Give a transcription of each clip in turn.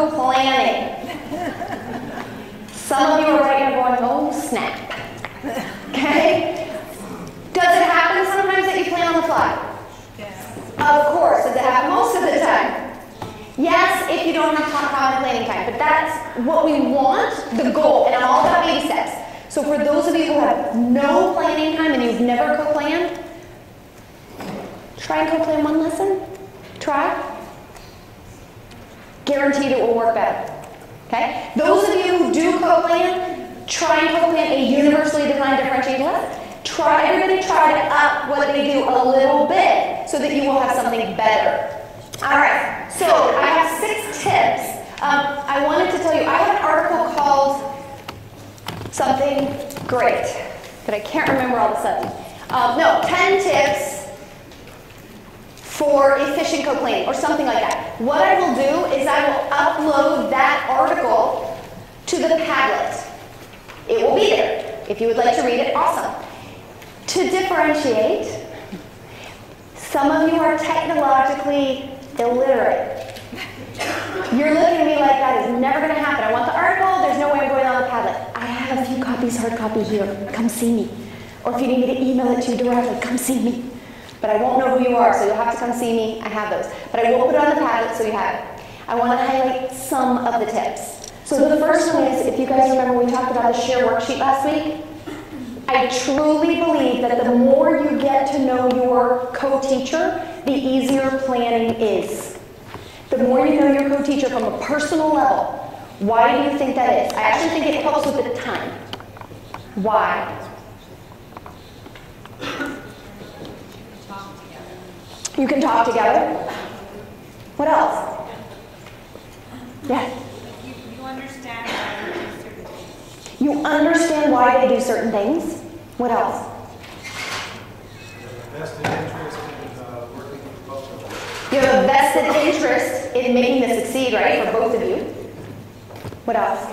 co-planning. Some of you are right now going, oh snap. Okay? Does it happen sometimes that you plan on the fly? Yes. Of course. Does it happen most of the time? Yes, if you don't have common planning time. But that's what we want, the goal. And I'm all about baby steps. So for those of you who have no planning time and you've never co-planned, try and co-plan one lesson. Try. Guaranteed it will work better. Okay? Those of you who do co-plan, try and co-plan a universally defined differentiated lesson. Everybody try to up what they do a little bit so that you will have something better. All right, so I have 6 tips. I wanted to tell you, I have an article called something great, but I can't remember all of a sudden. 10 tips for efficient co-planning, or something like that. What I will do is I will upload that article to the Padlet. It will be there. If you would like to read it, awesome. To differentiate, some of you are technologically illiterate. You're looking at me like that is never going to happen. I want the article. There's no way I'm going on the Padlet. I have a few copies, hard copy here. Come see me. Or if you need me to email it to you directly, come see me. But I won't know who you are, so you'll have to come see me. I have those. But I will put it on the Padlet so you have it. I want to highlight some of the tips. So the first one is, if you guys remember, we talked about the share worksheet last week. I truly believe that the more you get to know your co-teacher, the easier planning is. The more you know your co-teacher from a personal level. Why do you think that is? I actually think it helps with the time. Why? You can talk together. What else? Yeah. You understand why they do certain things. You understand why they do certain things. What else? Vested interest in working with both of them. You have a vested interest in making this succeed, right, for both of you. What else?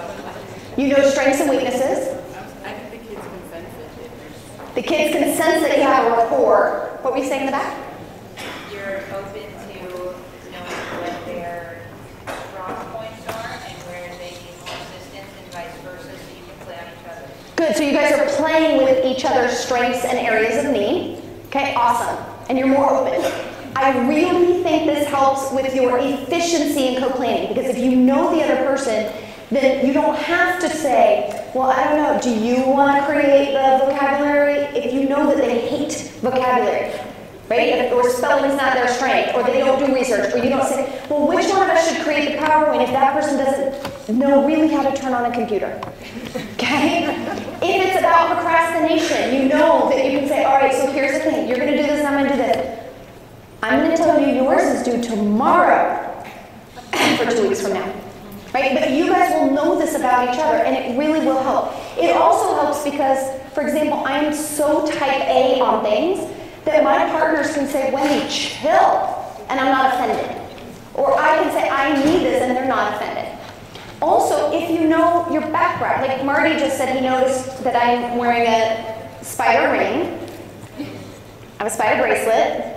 You know strengths and weaknesses. I think the kids can sense it. The kids can sense that you have a rapport. What were you saying in the back? You're open to knowing what their strong points are and where they need more assistance and vice versa, so you can play on each other. Good, so you guys are playing with each other's strengths and areas of need. Okay, awesome. And you're more open. I really think this helps with your efficiency in co-planning, because if you know the other person, then you don't have to say, well, I don't know, do you want to create the vocabulary? If you know that they hate vocabulary, right? Or spelling's not their strength, or they don't do research, or you don't say, well, which one of us should create the PowerPoint if that person doesn't know really how to turn on a computer? Okay? If it's about procrastination, you know that you can say, all right, so here's the thing. You're going to do this, and I'm going to do this. I'm going to tell you yours is due tomorrow for 2 weeks from now. Right? But you guys will know this about each other, and it really will help. It also helps because, for example, I am so type A on things that my partners can say, Wendy, chill, and I'm not offended. Or I can say, I need this, and they're not offended. Also, if you know your background, like Marty just said he noticed that I'm wearing a spider ring, I have a spider bracelet,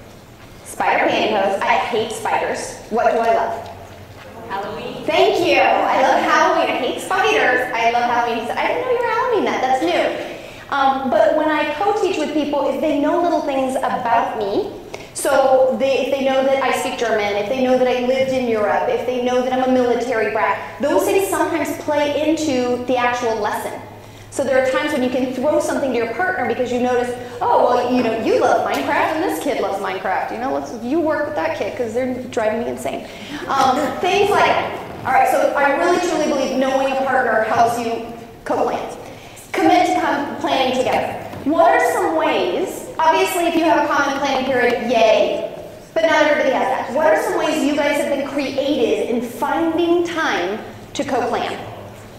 spider pantyhose. I hate spiders. What do I love? Halloween. Thank you. I love Halloween. I hate spiders. I love Halloween. I didn't know you were Halloween that. That's new. But when I co-teach with people, if they know little things about me, so if they know that I speak German, if they know that I lived in Europe, if they know that I'm a military brat, those things sometimes play into the actual lesson. So there are times when you can throw something to your partner because you notice, oh, well, you know, you love Minecraft and this kid loves Minecraft. You know, you work with that kid because they're driving me insane. Things like that. All right, so I really truly believe knowing a partner helps you co-plan. Commit to planning together. What are some ways, obviously if you have a common planning period, yay, but not everybody has that. What are some ways you guys have been creative in finding time to co-plan?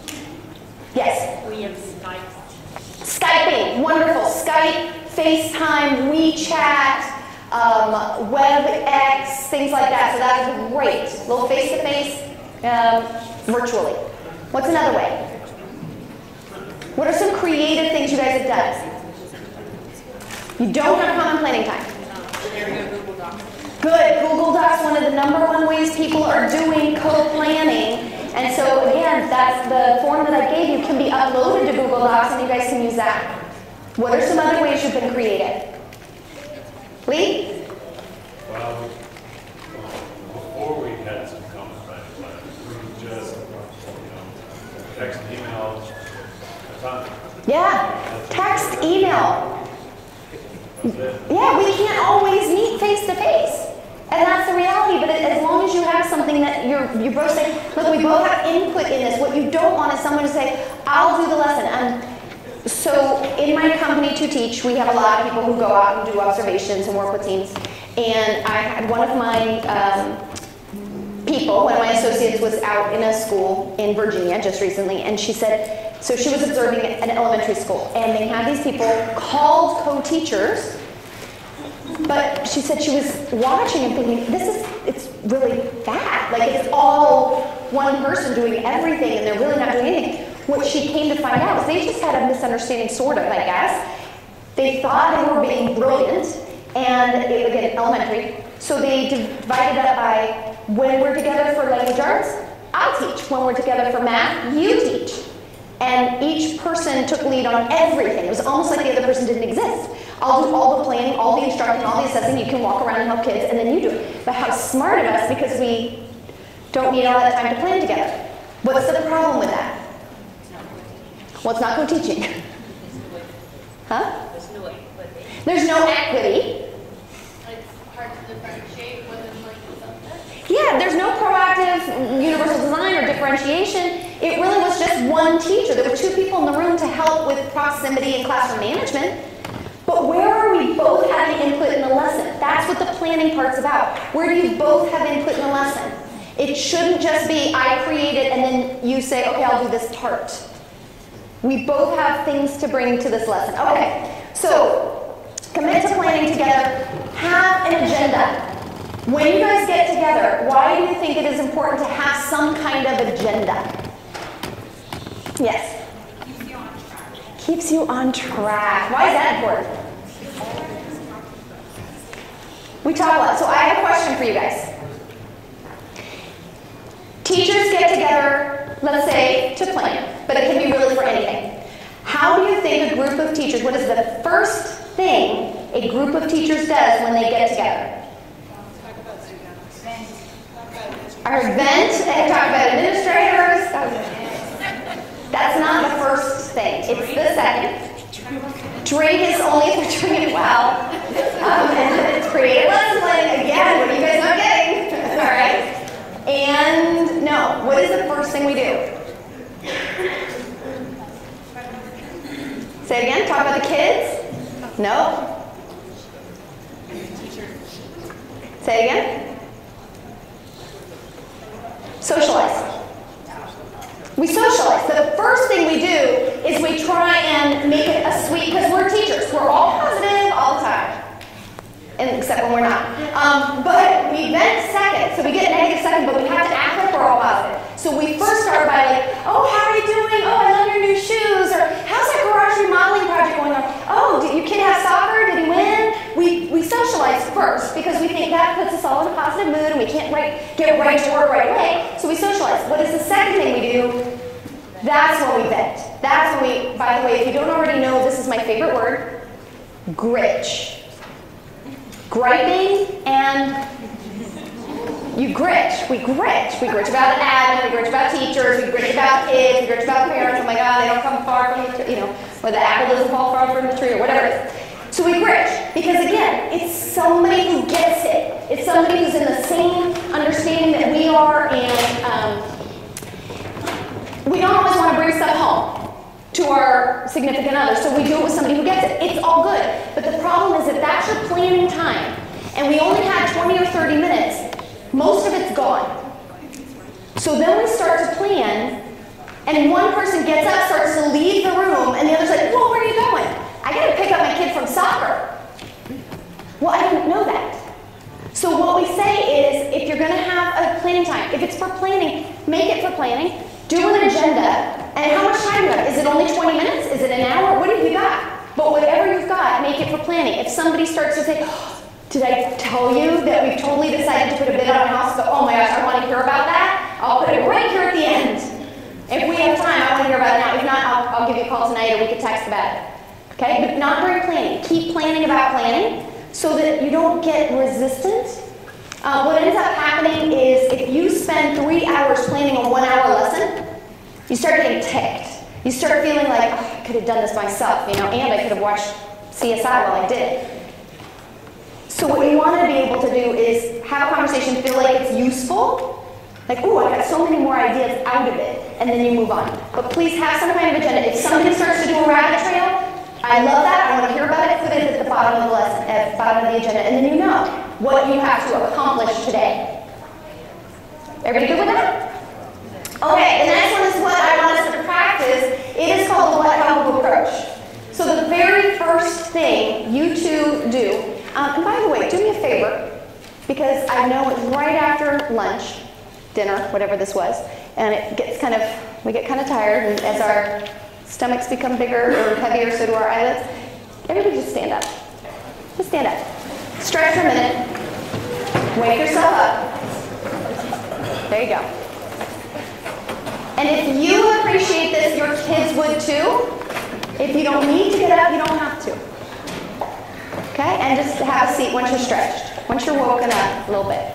Yes? We have Skype. Skyping, wonderful. Skype, FaceTime, WeChat, WebEx, things like that. So that's great. A little face-to-face, virtually. What's another way? What are some creative things you guys have done? You don't have common planning time. There we go, Google Docs. Good. Google Docs, one of the #1 ways people are doing co-planning. And so again, that's the form that I gave you can be uploaded to Google Docs and you guys can use that. What are some other ways you've been creative? Lee? Well, before we had some comments about it, we just, text and email a ton. Yeah, text, email. Yeah, we can't always meet face to face. And that's the reality, but as long as you have something that you're both saying, look, we both have input in this. What you don't want is someone to say, I'll do the lesson. So in my company to teach, we have a lot of people who go out and do observations and work with teams. And I had one of my one of my associates was out in a school in Virginia just recently, and she said, so she was observing an elementary school, and they had these people called co-teachers, but she said she was watching and thinking, it's really bad. Like, it's all one person doing everything, and they're really not doing anything. What she came to find out is they just had a misunderstanding, sort of, I guess. They thought they were being brilliant, and again, elementary, so they divided up by, when we're together for language arts, I'll teach. When we're together for math, you teach. And each person took lead on everything. It was almost like the other person didn't exist. I'll do all the planning, all the instructing, all the assessing. You can walk around and help kids, and then you do it. But how smart of us, because we don't need all that time to plan together. What's the problem with that? Well, it's not co-teaching. Huh? There's no equity. It's hard to differentiate whether something. Yeah, there's no proactive universal design or differentiation. It really was just one teacher. There were two people in the room to help with proximity and classroom management. But where are we both having input in the lesson? That's what the planning part's about. Where do you both have input in the lesson? It shouldn't just be I create it and then you say, okay, I'll do this part. We both have things to bring to this lesson. Okay, so commit to planning together. Have an agenda. When you guys get together, why do you think it is important to have some kind of agenda? Yes? Keeps you on track. Keeps you on track. Why is that important? We talk a lot. So I have a question for you guys. Teachers get together, let's say, to plan, but it can be really for anything. How do you think a group of teachers, what is the first thing a group of teachers does when they get together? I heard vent, and talk about administrators. That's not the first thing. It's the second. Drink is only if they're doing it well. And it's creative lesson planning. Again, what are you guys not getting? All right. And no, what is the first thing we do? Say it again. Talk about the kids? No. Say it again. Socialize. We socialize. The first thing we do is we try and make it a sweet, because we're teachers. We're all positive all the time. And except when we're not. But we vent second. So we get negative second, but we have to act like we're all positive. So we first start by like, oh, how are you doing? Oh, I love your new shoes. Or how's that garage remodeling project going on? Oh, did your kid have soccer? Did he win? We socialize first because we think that puts us all in a positive mood and we can't get right to work right away. So we socialize. What is the second thing we do? That's when we vent. That's when we, by the way, if you don't already know, this is my favorite word, gritch. Griping and you gritch. We gritch. We gritch about admin, we gritch about teachers, we gritch about kids, we gritch about parents. Oh my God, they don't come far from the, or the apple doesn't fall far from the tree or whatever it is. So we gritch because again, it's somebody who gets it. It's somebody who's in the same understanding that we are, and we don't always want to bring stuff home to our significant other, so we do it with somebody who gets it. It's all good, but the problem is that that's your planning time, and we only had 20 or 30 minutes. Most of it's gone. So then we start to plan, and one person gets up, starts to leave the room, and the other's like, well, where are you going? I gotta pick up my kid from soccer. Well, I didn't know that. So what we say is, if you're gonna have a planning time, if it's for planning, make it for planning, do an agenda, and how much time do you have? Is it only 20 minutes? Is it an hour? What have you got? But whatever you've got, make it for planning. If somebody starts to say, oh, did I tell you that we've totally decided to put a bid on a house? Go, oh my gosh, I want to hear about that. I'll put it right here at at the end. If we have time, I want to hear about it now. If not, I'll give you a call tonight or we can text about it. Okay? But not during planning. Keep planning about planning so that you don't get resistant. What ends up happening is if you spend 3 hours planning a 1 hour lesson, you start getting ticked. You start feeling like, oh, I could have done this myself, and I could have watched CSI while I did it. So what you want to be able to do is have a conversation, feel like it's useful, like, oh, I got so many more ideas out of it, and then you move on. But please have some kind of agenda. If somebody starts to do a rabbit trail, I love that, I want to hear about it, put it at the bottom of the lesson, at the bottom of the agenda, and then you know what you have to accomplish today. Everybody good with that? Okay, the next one is what I want us to practice. It is called the what, how, who approach. So the very first thing you two do, and by the way, do me a favor, because I know it's right after lunch, dinner, whatever this was, and it gets we get kind of tired, and as our stomachs become bigger or heavier, so do our eyelids. Everybody just stand up. Just stand up. Stretch for a minute. Wake yourself up. There you go. And if you appreciate this, your kids would too. If you don't need to get up, you don't have to. Okay? And just have a seat once you're stretched. Once you're woken up a little bit.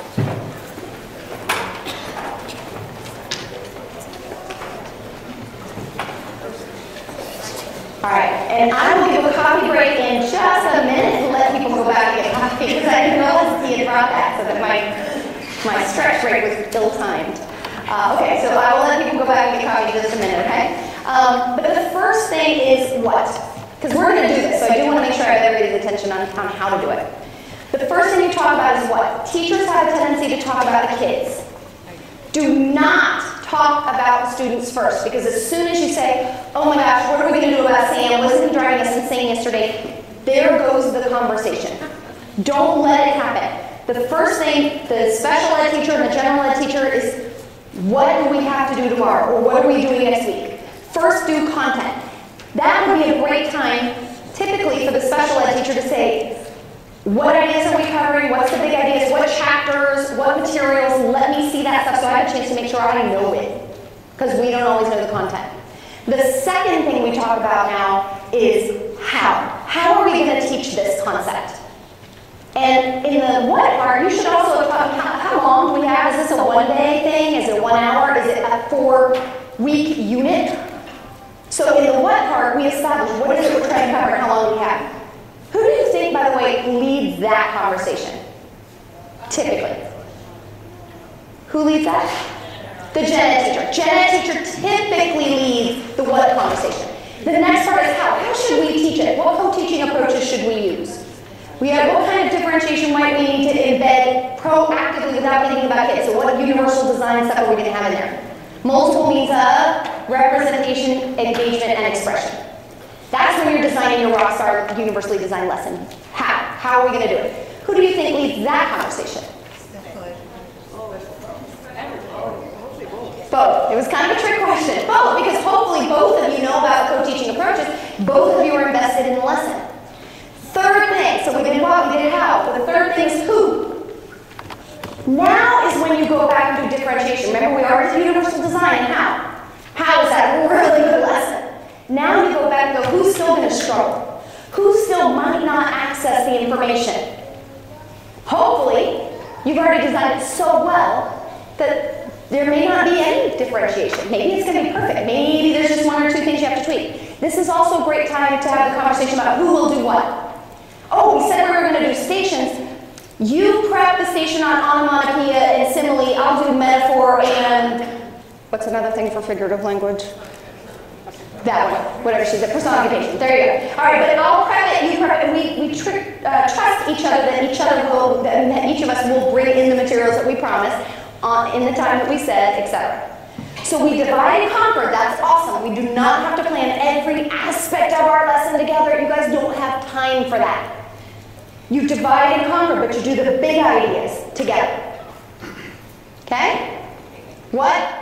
All right, and I will give a coffee break in just a minute and let people go back and get coffee because I didn't realize he had brought that, so that my stretch break was ill-timed. Okay, so I will let people go back and get coffee in just a minute, okay? But the first thing is what? Because we're going to do this, so I do want to make sure I have everybody's attention on how to do it. The first thing you talk about is what? Teachers have a tendency to talk about the kids. Do not talk about the students first, because as soon as you say, oh my gosh, what are we going to do about Sam? Wasn't he driving us insane yesterday? There goes the conversation. Don't let it happen. The first thing, the special ed teacher and the general ed teacher is, what do we have to do tomorrow? Or what are we doing next week? First, do content. That would be a great time, typically, for the special ed teacher to say, what ideas are we covering? What's the big ideas? What chapters? What materials? Let me see that stuff so I have a chance to make sure I know it. Because we don't always know the content. The second thing we talk about now is how. How are we going to teach this concept? And in the what part, you should also talk about how long do we have? Is this a one-day thing? Is it 1 hour? Is it a 4-week unit? So in the what part, we establish what is it we're trying to cover and how long do we have. Who do you think, by the way, leads that conversation? Typically. Who leads that? The gen ed teacher. Gen ed teacher typically leads the what conversation. The next part is how. How should we teach it? What co-teaching approaches should we use? We have what kind of differentiation might we need to embed proactively without thinking about kids? So what universal design stuff are we going to have in there? Multiple means of representation, engagement, and expression. That's when you're designing your rockstar universally designed lesson. How? How are we going to do it? Who do you think leads that conversation? Both. It was kind of a trick question. Both, because hopefully both of you know about co-teaching approaches. Both of you are invested in the lesson. Third thing, so we did what, we did how. But the third thing is who. Now is when you go back and do differentiation. Remember, we already did universal design and how. How is that a really good lesson? Now you go back and go, who's still going to struggle? Who still might not access the information? Hopefully, you've already designed it so well that there may not be any differentiation. Maybe it's going to be perfect. Maybe there's just 1 or 2 things you have to tweak. This is also a great time to have the conversation about who will do what. Oh, we said we were going to do stations. You prep the station on onomatopoeia and simile. I'll do metaphor and what's another thing for figurative language? That one, whatever she said, personification. There you go. All right, but I'll prep it, you prep it, and we trust each other that each of us will bring in the materials that we promised in the time that we said, etc. So we divide and conquer. That's awesome. We do not have to plan every aspect of our lesson together. You guys don't have time for that. You divide and conquer, but you do the big ideas together. Okay? What?